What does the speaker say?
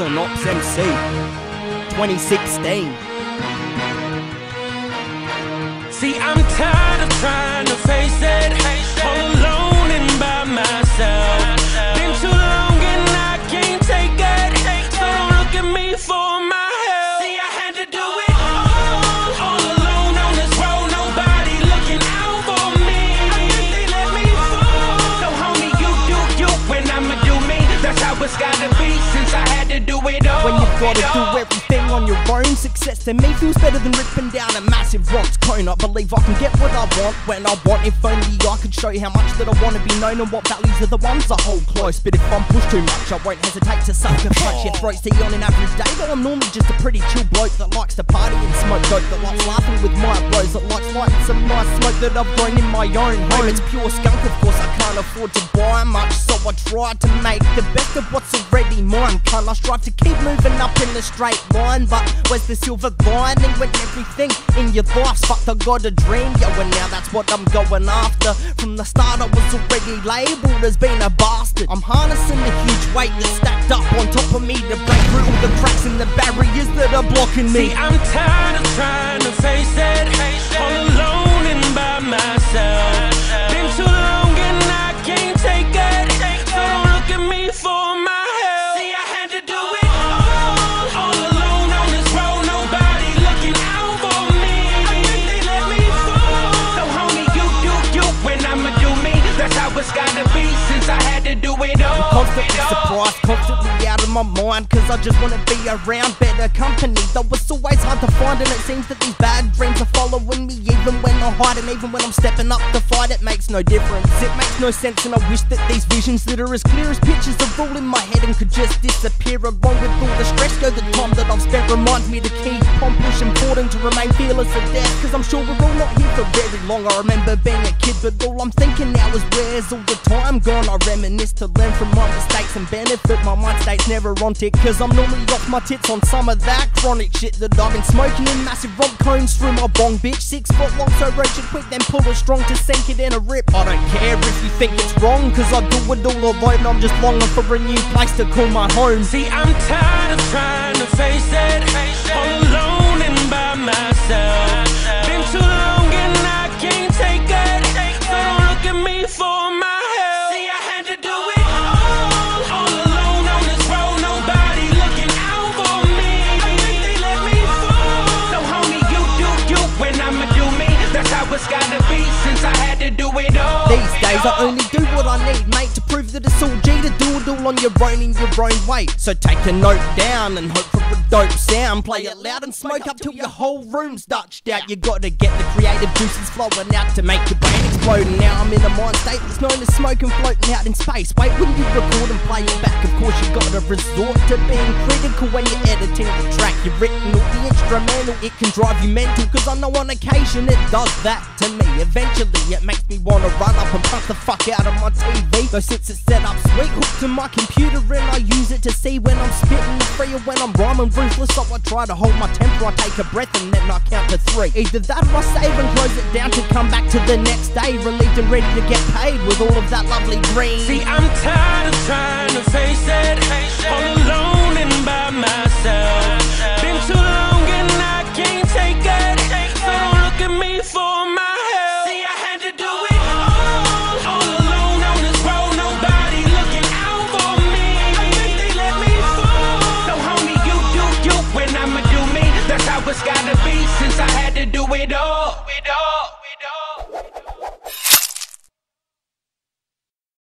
Jason Ops MC 2016. See, I'm tired of trying to face it, all alone and by myself. Been too long and I can't take it, so don't look at me for my help. See, I had to do it all alone on this road, nobody looking out for me. I guess they let me fall. So homie, you do you, when I'ma do me. That's how it's gotta be, since I had to do it all. When you've gotta do everything on your own, success to me feels better than ripping down a massive rock's cone. I believe I can get what I want when I want. If only I could show you how much that I want to be known and what values are the ones I hold close. But if I'm pushed too much, I won't hesitate to suck a punch. Your throat's tea on an average day, though I'm normally just a pretty chill bloke that likes to party and smoke dope, that likes laughing with my bros, that likes lighting some nice smoke that I've grown in my own home. It's pure skunk, of course I can't afford to buy much, so I try to make the best of what's already mine. Can't I strive to keep moving up in a straight line, but where's the silver lining when everything in your life's fucked? I got a dream, yo, and now that's what I'm going after. From the start I was already labelled as being a bastard. I'm harnessing the huge weight that's stacked up on top of me to break through all the cracks and the barriers that are blocking me. See, I'm tired of trying to face it, all alone and by myself. Been too long and I can't take it, so don't look at me for my help. See, I had to do it all alone on this road, nobody looking out for me. I guess they let me fall. So homie, you do you, when I'ma do me. That's how it's gotta be, since I had to do it all. Constantly surprised, constantly out of my mind, cause I just wanna be around better company. Though it's always hard to find, and it seems that these bad dreams are following me even when I hide. And even when I'm stepping up to fight, it makes no difference, it makes no sense. And I wish that these visions that are as clear as pictures are all in my head and could just disappear. Along with all the stress, go the time that I've spent reminds me to keep on pushing forward and to remain fearless of death. Cause I'm sure we're all not here for very long. I remember being a kid, but all I'm thinking now is where's all the time gone? I reminisce to learn from my mistakes and benefit. My mind state's never on tick, cause I'm normally off my tits on some of that chronic shit that I've been smoking in massive romp cones through my bong, bitch. 6 foot long, so roach it quick, then pull it strong to sink it in a rip. I don't care if you think it's wrong, cause I do it all alone. I'm just longing for a new place to call my home. See, I'm tired of trying to face it, all alone and by myself. Been too long and I can't take it, so don't look at me for my help. See, I had to do it all alone on this road, nobody looking out for me. I guess they let me fall. So homie, you do you, when I'ma do me. That's how it's gotta be, since I had to do it all. These days I only do what I need, mate, to prove that it's all G to do it all on your own in your own way. So take a note down and hope for a dope sound. Play it loud and smoke up till your whole room's Dutched out. You gotta get the creative juices flowing out to make your brain explode. And now I'm in a mind state that's known as smoke and floating out in space. Wait, when you record and play it back, of course you gotta resort to being critical when you're editing the track. You're written or the instrumental, it can drive you mental, cause I know on occasion it does that to me. Eventually it makes me wanna run up and punch the fuck out of my TV. Though since it's set up sweet, hooked to my computer and I use it to see when I'm spitting free or when I'm rhyming ruthless. So I try to hold my temper, I take a breath and then I count to 3. Either that or I save and close it down to come back to the next day, relieved and ready to get paid with all of that lovely green. See, I'm tired of trying to face it, all alone and by myself. Been too long and I can't take it, so don't look at me for my help. See, I had to do it all alone on this road, nobody looking out for me. I guess they let me fall. So homie, you do you, when I'ma do me. That's how it's gotta be, since I had to do it all.